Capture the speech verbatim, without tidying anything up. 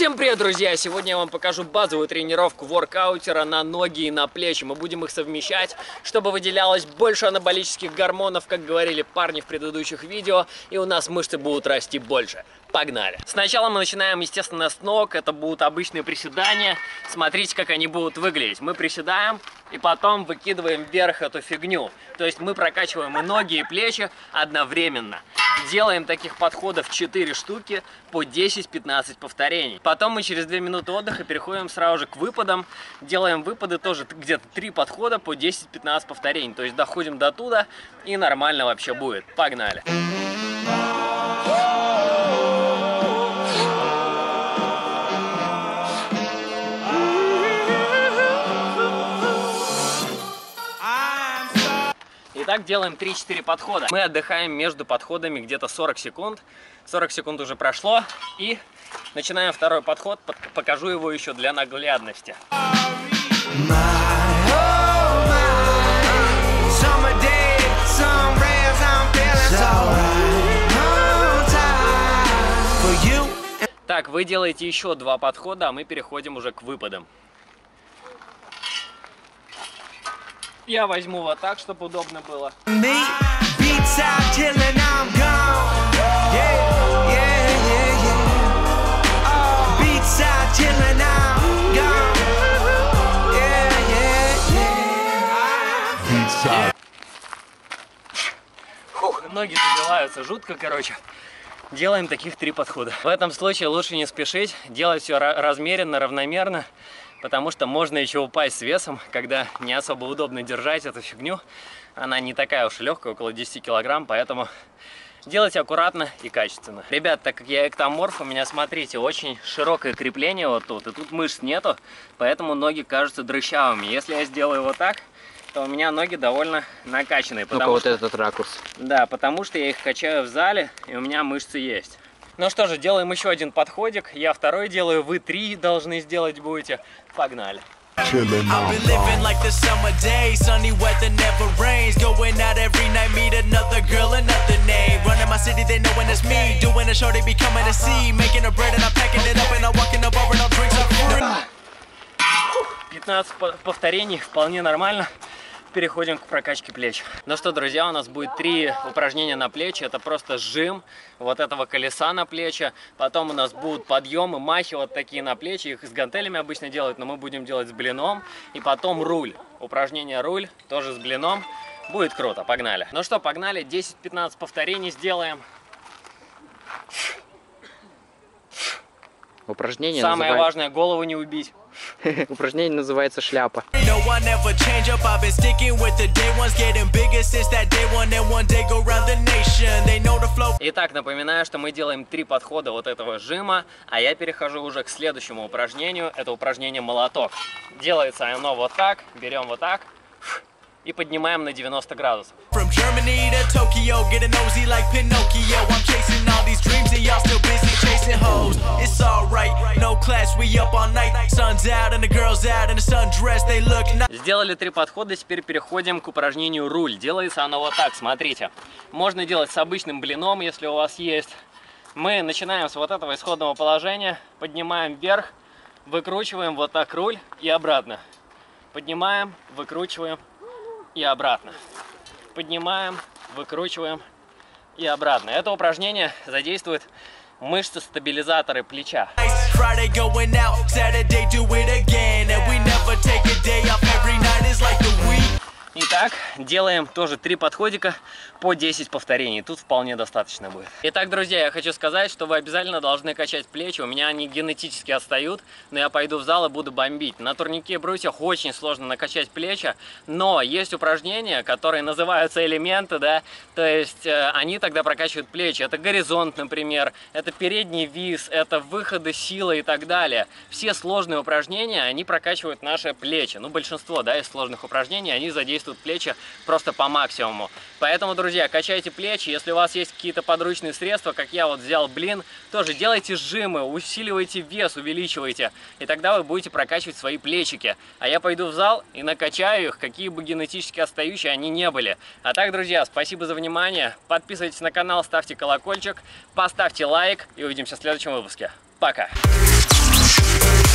Всем привет, друзья! Сегодня я вам покажу базовую тренировку воркаутера на ноги и на плечи. Мы будем их совмещать, чтобы выделялось больше анаболических гормонов, как говорили парни в предыдущих видео, и у нас мышцы будут расти больше. Погнали! Сначала мы начинаем, естественно, с ног. Это будут обычные приседания. Смотрите, как они будут выглядеть. Мы приседаем и потом выкидываем вверх эту фигню. То есть мы прокачиваем и ноги, и плечи одновременно. Делаем таких подходов четыре штуки по десять-пятнадцать повторений. Потом мы через две минуты отдыха переходим сразу же к выпадам. Делаем выпады тоже где-то три подхода по десять-пятнадцать повторений. То есть доходим до туда и нормально вообще будет. Погнали! Итак, делаем три-четыре подхода. Мы отдыхаем между подходами где-то сорок секунд. сорок секунд уже прошло. И начинаем второй подход. Покажу его еще для наглядности. Так, вы делаете еще два подхода, а мы переходим уже к выпадам. Я возьму вот так, чтобы удобно было. Фух, ноги забиваются жутко, короче. Делаем таких три подхода. В этом случае лучше не спешить, делать все размеренно, равномерно. Потому что можно еще упасть с весом, когда не особо удобно держать эту фигню. Она не такая уж легкая, около десяти килограмм, поэтому делайте аккуратно и качественно. Ребят, так как я эктоморф, у меня, смотрите, очень широкое крепление вот тут, и тут мышц нету, поэтому ноги кажутся дрыщавыми. Если я сделаю вот так, то у меня ноги довольно накачанные. Ну-ка, вот этот ракурс. Да, потому что я их качаю в зале, и у меня мышцы есть. Ну что же, делаем еще один подходик. Я второй делаю, вы три должны сделать будете. Погнали. пятнадцать повторений, вполне нормально. Переходим к прокачке плеч. Ну что, друзья, у нас будет три упражнения на плечи. Это просто жим вот этого колеса на плечи. Потом у нас будут подъемы, махи вот такие на плечи. Их с гантелями обычно делают, но мы будем делать с блином. И потом руль. Упражнение руль тоже с блином. Будет круто. Погнали. Ну что, погнали. десять-пятнадцать повторений сделаем. Упражнение Самое называется... важное, голову не убить. Упражнение называется шляпа. Итак, напоминаю, что мы делаем три подхода вот этого жима, а я перехожу уже к следующему упражнению. Это упражнение молоток. Делается оно вот так, берем вот так и поднимаем на девяносто градусов. Сделали три подхода, теперь переходим к упражнению руль. Делается оно вот так, смотрите. Можно делать с обычным блином, если у вас есть. Мы начинаем с вот этого исходного положения, поднимаем вверх, выкручиваем вот так руль и обратно. Поднимаем, выкручиваем и обратно. Поднимаем, выкручиваем и обратно. Это упражнение задействует мышцы-стабилизаторы плеча. Итак, делаем тоже три подходика по десять повторений. Тут вполне достаточно будет. Итак, друзья, я хочу сказать, что вы обязательно должны качать плечи. У меня они генетически отстают, но я пойду в зал и буду бомбить. На турнике и брусьях очень сложно накачать плечи, но есть упражнения, которые называются элементы, да, то есть э, они тогда прокачивают плечи. Это горизонт, например, это передний вис, это выходы силы и так далее. Все сложные упражнения, они прокачивают наши плечи. Ну, большинство, да, из сложных упражнений, они задействуют плечи просто по максимуму. Поэтому, друзья, качайте плечи. Если у вас есть какие-то подручные средства, как я вот взял блин, тоже делайте жимы, усиливайте вес, увеличивайте. И тогда вы будете прокачивать свои плечики. А я пойду в зал и накачаю их, какие бы генетически отстающие они не были. А так, друзья, спасибо за внимание. Подписывайтесь на канал, ставьте колокольчик, поставьте лайк и увидимся в следующем выпуске. Пока.